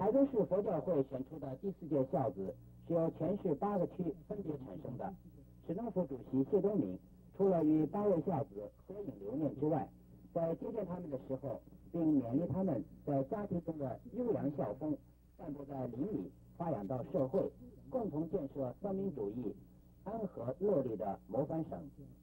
台中市佛教会选出的第4届孝子是由全市8个区分别产生的。市政府主席谢东闵除了与8位孝子合影留念之外，在接见他们的时候，并勉励他们在家庭中的优良孝风散布在邻里，发扬到社会，共同建设三民主义安和乐利的模范省。